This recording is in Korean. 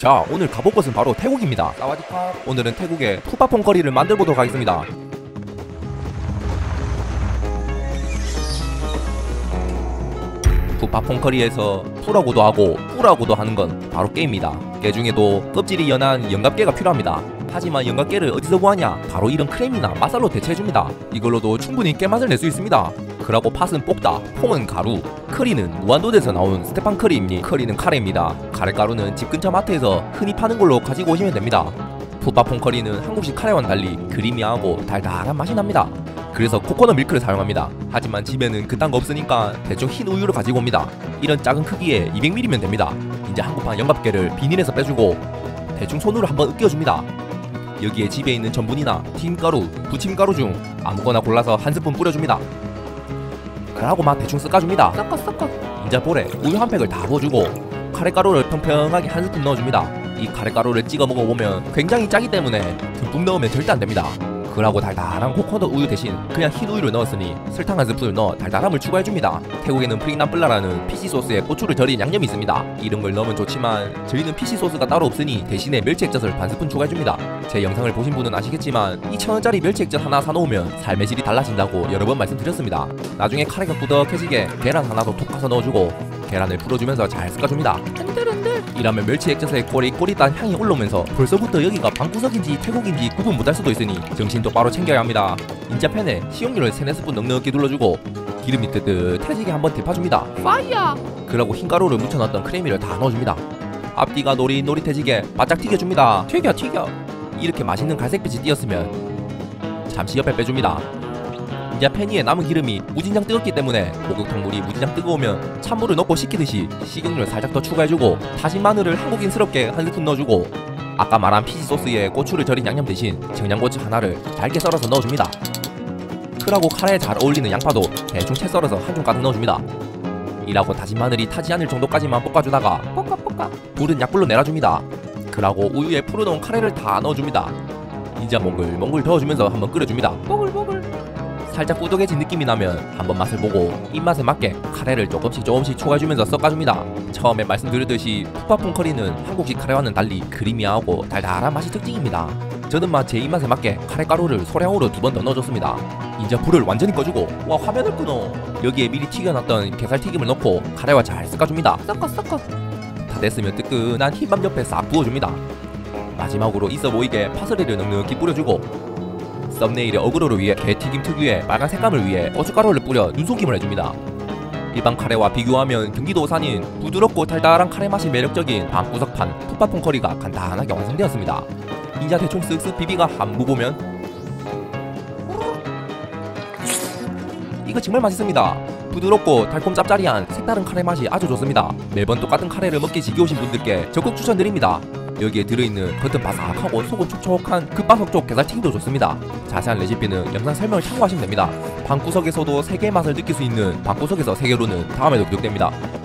자, 오늘 가볼 곳은 바로 태국입니다. 사와디캅. 오늘은 태국의 푸파퐁 커리를 만들어보도록 하겠습니다. 푸파퐁 커리에서 푸라고도 하고 뿌라고도 하는 건 바로 깨입니다. 깨 중에도 껍질이 연한 영갑깨가 필요합니다. 하지만 영갑깨를 어디서 구하냐? 바로 이런 크림이나 맛살로 대체해줍니다. 이걸로도 충분히 깨맛을 낼 수 있습니다. 그라고 팥은 볶다, 퐁은 가루, 커리는 무한도전에서 나온 스테판 커리입니다. 커리는 카레입니다. 카레가루는 집 근처 마트에서 흔히 파는 걸로 가지고 오시면 됩니다. 푸파퐁 커리는 한국식 카레와는 달리 크리미하고 달달한 맛이 납니다. 그래서 코코넛 밀크를 사용합니다. 하지만 집에는 그딴 거 없으니까 대충 흰 우유를 가지고 옵니다. 이런 작은 크기에 200ml면 됩니다. 이제 한국판 영갑깨를 비닐에서 빼주고 대충 손으로 한번 으깨줍니다. 여기에 집에 있는 전분이나 튀김가루, 부침가루 중 아무거나 골라서 한 스푼 뿌려줍니다. 그러고 막 대충 섞어줍니다. 섞어. 이제 볼에 우유 한 팩을 다 부어주고 카레가루를 평평하게 한 스푼 넣어줍니다. 이 카레가루를 찍어 먹어보면 굉장히 짜기 때문에 듬뿍 넣으면 절대 안됩니다. 그러고 달달한 코코넛 우유 대신 그냥 흰 우유를 넣었으니 설탕 한 스푼을 넣어 달달함을 추가해줍니다. 태국에는 프링남플라라는 피시 소스에 고추를 절인 양념이 있습니다. 이런 걸 넣으면 좋지만 저희는 피시 소스가 따로 없으니 대신에 멸치 액젓을 반 스푼 추가해줍니다. 제 영상을 보신 분은 아시겠지만 2,000원짜리 멸치 액젓 하나 사놓으면 삶의 질이 달라진다고 여러 번 말씀드렸습니다. 나중에 카레가 꾸덕해지게 계란 하나도 톡 까서 넣어주고 계란을 풀어주면서 잘 섞어줍니다. 이러면 멸치 액젓의 꼬릿꼬릿한 향이 올라오면서 벌써부터 여기가 방구석인지 태국인지 구분 못할 수도 있으니 정신 똑바로 챙겨야 합니다. 인자 팬에 식용유를 3-4스푼 넉넉히 둘러주고 기름이 뜨뜻해지게 한번 데펴줍니다. 파이어! 그러고 흰가루를 묻혀놨던 크래미를 다 넣어줍니다. 앞뒤가 노릿노릿해지게 바짝 튀겨줍니다. 튀겨! 이렇게 맛있는 갈색빛이 띄었으면 잠시 옆에 빼줍니다. 이제 팬 위에 남은 기름이 무진장 뜨겁기 때문에 목욕탕물이 무진장 뜨거우면 찬물을 넣고 식히듯이 식용유를 살짝 더 추가해주고 다진 마늘을 한국인스럽게 한 스푼 넣어주고 아까 말한 피시 소스에 고추를 절인 양념 대신 청양고추 하나를 잘게 썰어서 넣어줍니다. 그러고 카레에 잘 어울리는 양파도 대충 채 썰어서 한 줌 가득 넣어줍니다. 이라고 다진 마늘이 타지 않을 정도까지만 볶아주다가 불은 약불로 내려줍니다. 그러고 우유에 풀어놓은 카레를 다 넣어줍니다. 이제 몽글몽글 저어주면서 한번 끓여줍니다. 살짝 꾸덕해진 느낌이 나면 한번 맛을 보고 입맛에 맞게 카레를 조금씩 추가해주면서 섞어줍니다. 처음에 말씀드렸듯이 푸파퐁 커리는 한국식 카레와는 달리 크리미하고 달달한 맛이 특징입니다. 저는 제 입맛에 맞게 카레가루를 소량으로 2번 더 넣어줬습니다. 이제 불을 완전히 꺼주고 와 화면을 끊어. 여기에 미리 튀겨놨던 게살튀김을 넣고 카레와 잘 섞어줍니다. 섞어. 다 됐으면 뜨끈한 흰밥 옆에 싹 부어줍니다. 마지막으로 있어 보이게 파슬리를 넉넉히 뿌려주고 썸네일의 어그로를 위해 게튀김 특유의 빨간 색감을 위해 고춧가루를 뿌려 눈속임을 해줍니다. 일반 카레와 비교하면 경기도 산인 부드럽고 달달한 카레 맛이 매력적인 방구석판 푸파퐁 커리가 간단하게 완성되었습니다. 이제 대충 쓱쓱 비비가 한무 보면 이거 정말 맛있습니다. 부드럽고 달콤 짭짜리한 색다른 카레 맛이 아주 좋습니다. 매번 똑같은 카레를 먹기 지겨우신 분들께 적극 추천드립니다. 여기에 들어있는 겉은 바삭하고 속은 촉촉한 급바속촉 게살튀김도 좋습니다. 자세한 레시피는 영상 설명을 참고하시면 됩니다. 방구석에서도 세계의 맛을 느낄 수 있는 방구석에서 세계로는 다음에도 구독됩니다.